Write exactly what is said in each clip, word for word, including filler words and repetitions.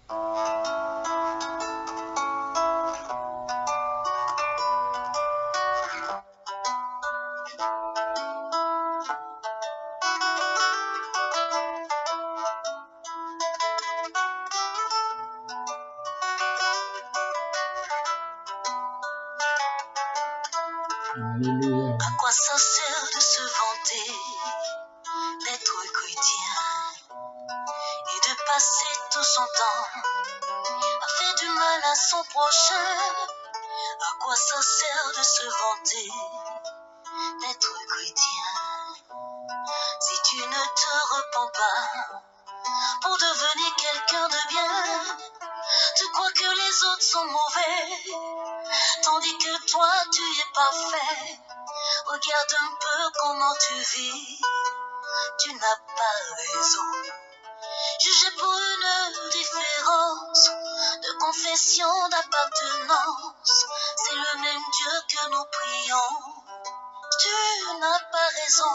Alléluia. À quoi ça sert de se vanter d'être chrétien et de passer tout son temps à faire du mal à son prochain? À quoi ça sert de se vanter d'être chrétien si tu ne te repens pas pour devenir quelqu'un de bien? Tu crois que les autres sont mauvais tandis que toi tu es parfait. Regarde un peu comment tu vis, tu n'as pas raison. Jugé pour une différence de confession, d'appartenance, c'est le même Dieu que nous prions. Tu n'as pas raison.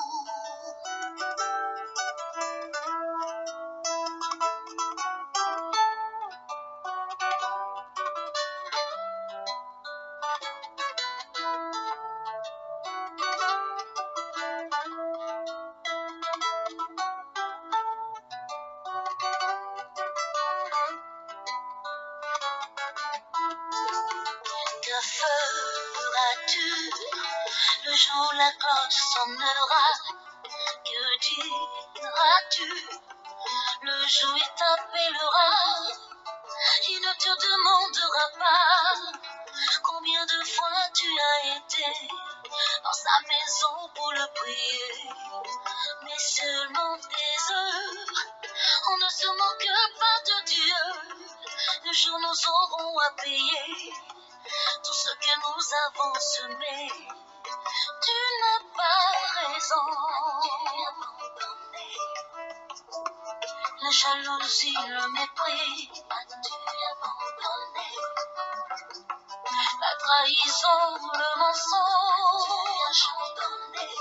Que feras-tu le jour où la cloche sonnera? Que diras-tu le jour où il t'appellera? Il ne te demandera pas combien de fois tu as été dans sa maison pour le prier, mais seulement tes œuvres. On ne se moque pas de Dieu. Le jour nous aurons à payer tout ce que nous avons semé. Tu n'as pas raison. La jalousie, le mépris, as-tu abandonné? La trahison, le mensonge, abandonné.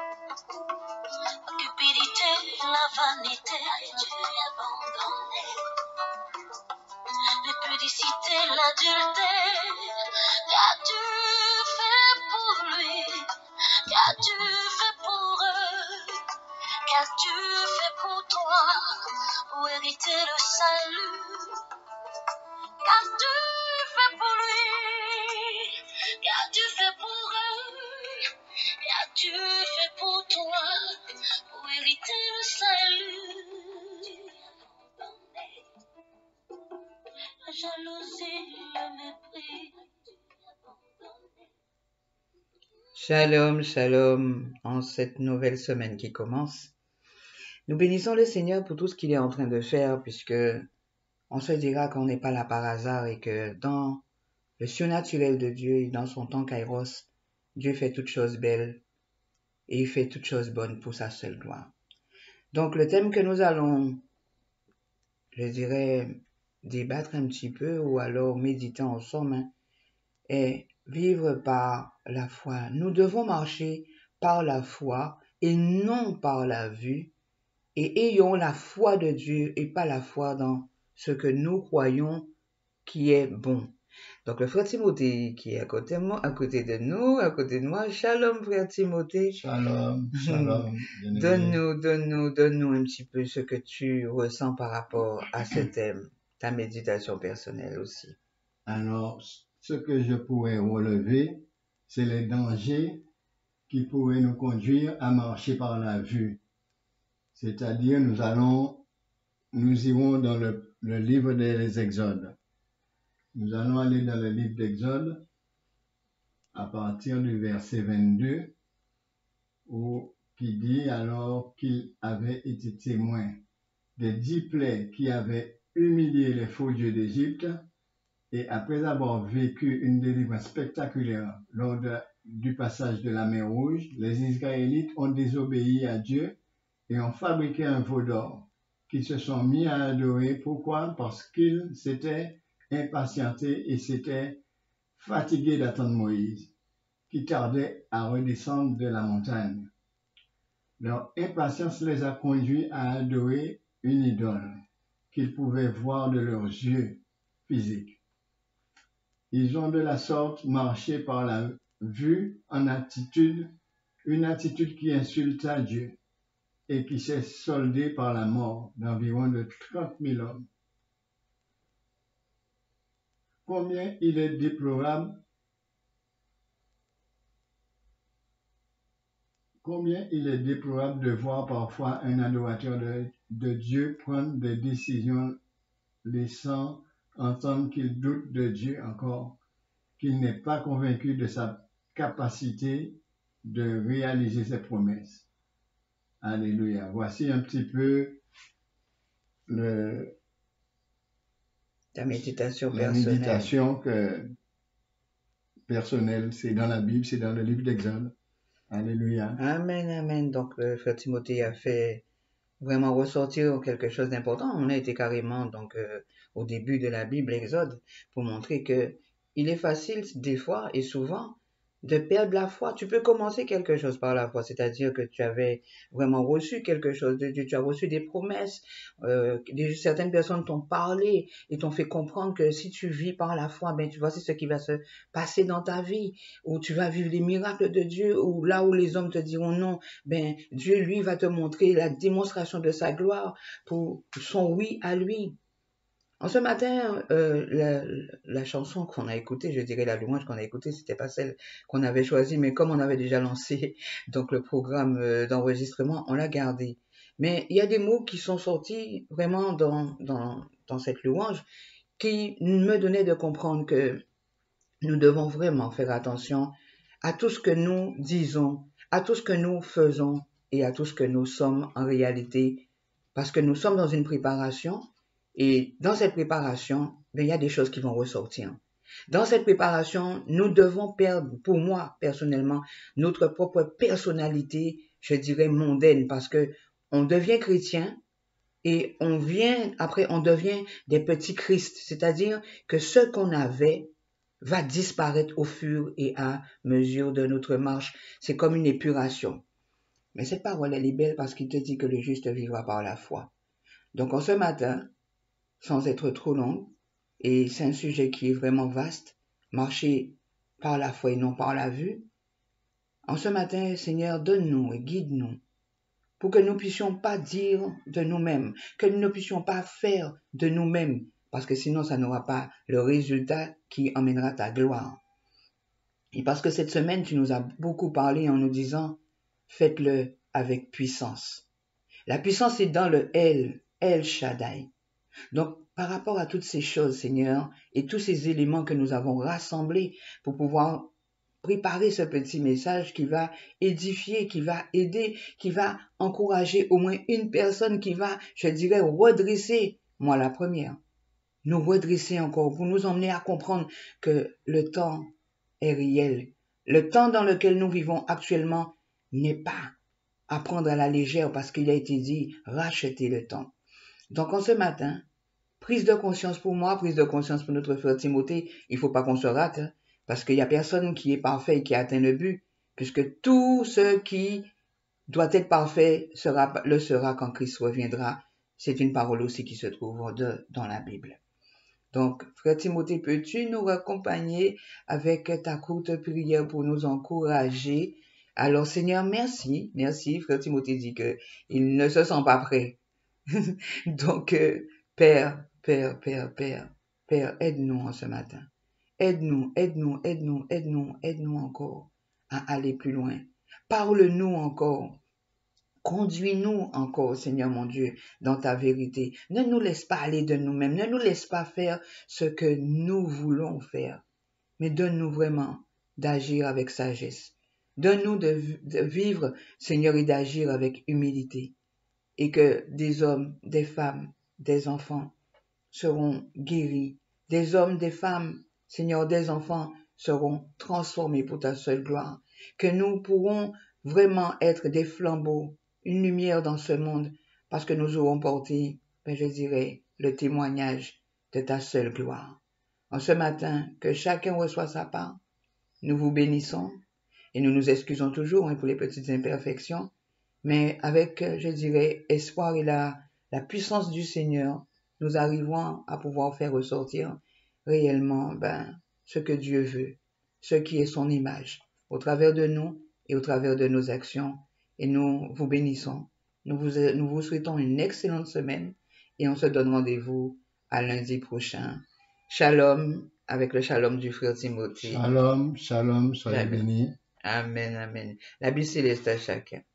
La cupidité, la vanité, as-tu abandonné? L'impudicité, l'adultère, qu'as-tu fait pour lui? Qu'as-tu fait pour eux? Qu'as-tu fait pour toi pour hériter le salut? Qu'as-tu fait pour lui? Qu'as-tu fait pour eux? Qu'as-tu fait pour toi pour hériter le salut? La jalousie, le mépris. Shalom, shalom, en cette nouvelle semaine qui commence. Nous bénissons le Seigneur pour tout ce qu'il est en train de faire, puisque on se dira qu'on n'est pas là par hasard et que dans le surnaturel de Dieu et dans son temps Kairos, Dieu fait toutes choses belles et il fait toutes choses bonnes pour sa seule gloire. Donc le thème que nous allons, je dirais, débattre un petit peu ou alors méditer ensemble est vivre par la foi. Nous devons marcher par la foi et non par la vue, et ayons la foi de Dieu et pas la foi dans ce que nous croyons qui est bon. Donc le frère Timothée qui est à côté de moi, à côté de nous, à côté de moi, shalom frère Timothée. Shalom, shalom. Donne-nous, donne-nous, donne-nous un petit peu ce que tu ressens par rapport à ce thème, ta méditation personnelle aussi. Alors, ce que je pourrais relever, c'est les dangers qui pourraient nous conduire à marcher par la vue. C'est-à-dire, nous allons, nous irons dans le, le livre des Exodes. Nous allons aller dans le livre d'Exode à partir du verset vingt-deux, où, qui dit alors qu'il avait été témoin des dix plaies qui avaient humilié les faux dieux d'Égypte, et après avoir vécu une délivrance spectaculaire lors de, du passage de la mer Rouge, les Israélites ont désobéi à Dieu et ont fabriqué un veau d'or qu'ils se sont mis à adorer. Pourquoi? Parce qu'ils s'étaient impatientés et s'étaient fatigués d'attendre Moïse, qui tardait à redescendre de la montagne. Leur impatience les a conduits à adorer une idole. qu'ils pouvaient voir de leurs yeux physiques. Ils ont de la sorte marché par la vue en attitude, une attitude qui insulta Dieu et qui s'est soldée par la mort d'environ de trente mille hommes. Combien il est déplorable, combien il est déplorable de voir parfois un adorateur de, de Dieu prendre des décisions laissant entendre qu'il doute de Dieu encore, qu'il n'est pas convaincu de sa capacité de réaliser ses promesses. Alléluia. Voici un petit peu le, Ta méditation la personnelle. méditation que, personnelle. C'est dans la Bible, c'est dans le livre d'Exode. Alléluia. Amen, amen. Donc, le frère Timothée a fait vraiment ressortir quelque chose d'important. On a été carrément donc euh, au début de la Bible, Exode, pour montrer que il est facile des fois et souvent de perdre la foi. Tu peux commencer quelque chose par la foi, c'est-à-dire que tu avais vraiment reçu quelque chose de Dieu, tu as reçu des promesses, euh, des, certaines personnes t'ont parlé et t'ont fait comprendre que si tu vis par la foi, ben tu vois c'est ce qui va se passer dans ta vie, où tu vas vivre les miracles de Dieu, ou là où les hommes te diront non, ben Dieu lui va te montrer la démonstration de sa gloire pour son oui à lui. En ce matin, euh, la, la chanson qu'on a écoutée, je dirais la louange qu'on a écoutée, c'était pas celle qu'on avait choisie, mais comme on avait déjà lancé donc le programme euh, d'enregistrement, on l'a gardée. Mais il y a des mots qui sont sortis vraiment dans, dans, dans cette louange qui me donnaient de comprendre que nous devons vraiment faire attention à tout ce que nous disons, à tout ce que nous faisons et à tout ce que nous sommes en réalité, parce que nous sommes dans une préparation. Et dans cette préparation, ben, il y a des choses qui vont ressortir. Dans cette préparation, nous devons perdre, pour moi personnellement, notre propre personnalité, je dirais mondaine, parce que on devient chrétien et on vient, après on devient des petits Christ, c'est-à-dire que ce qu'on avait va disparaître au fur et à mesure de notre marche. C'est comme une épuration. Mais cette parole, elle est belle parce qu'il te dit que le juste vivra par la foi. Donc en ce matin, sans être trop longue, et c'est un sujet qui est vraiment vaste, marcher par la foi et non par la vue. En ce matin, Seigneur, donne-nous et guide-nous pour que nous ne puissions pas dire de nous-mêmes, que nous ne puissions pas faire de nous-mêmes, parce que sinon ça n'aura pas le résultat qui emmènera ta gloire. Et parce que cette semaine, tu nous as beaucoup parlé en nous disant, faites-le avec puissance. La puissance est dans le El, El Shaddai. Donc, par rapport à toutes ces choses, Seigneur, et tous ces éléments que nous avons rassemblés pour pouvoir préparer ce petit message qui va édifier, qui va aider, qui va encourager au moins une personne qui va, je dirais, redresser, moi la première, nous redresser encore pour nous emmener à comprendre que le temps est réel. Le temps dans lequel nous vivons actuellement n'est pas à prendre à la légère parce qu'il a été dit, rachetez le temps. Donc, en ce matin, prise de conscience pour moi, prise de conscience pour notre frère Timothée, il ne faut pas qu'on se rate, hein, parce qu'il n'y a personne qui est parfait et qui a atteint le but, puisque tout ce qui doit être parfait sera, le sera quand Christ reviendra. C'est une parole aussi qui se trouve de, dans la Bible. Donc, frère Timothée, peux-tu nous accompagner avec ta courte prière pour nous encourager? Alors, Seigneur, merci, merci. Frère Timothée dit qu'il ne se sent pas prêt. Donc, euh, Père, Père, Père, Père, Père, aide-nous en ce matin. Aide-nous, aide-nous, aide-nous, aide-nous, aide-nous encore à aller plus loin. Parle-nous encore. Conduis-nous encore, Seigneur mon Dieu, dans ta vérité. Ne nous laisse pas aller de nous-mêmes. Ne nous laisse pas faire ce que nous voulons faire. Mais donne-nous vraiment d'agir avec sagesse. Donne-nous de, de vivre, Seigneur, et d'agir avec humilité. Et que des hommes, des femmes, des enfants seront guéris. Des hommes, des femmes, Seigneur, des enfants seront transformés pour ta seule gloire. Que nous pourrons vraiment être des flambeaux, une lumière dans ce monde, parce que nous aurons porté, ben je dirais, le témoignage de ta seule gloire. En ce matin, que chacun reçoit sa part, nous vous bénissons et nous nous excusons toujours hein, pour les petites imperfections, mais avec, je dirais, espoir et la, la puissance du Seigneur, nous arriverons à pouvoir faire ressortir réellement ben, ce que Dieu veut, ce qui est son image, au travers de nous et au travers de nos actions. Et nous vous bénissons. Nous vous, nous vous souhaitons une excellente semaine et on se donne rendez-vous à lundi prochain. Shalom, avec le shalom du frère Timothée. Shalom, shalom, soyez Shalom. bénis. Amen, amen. La vie céleste à chacun.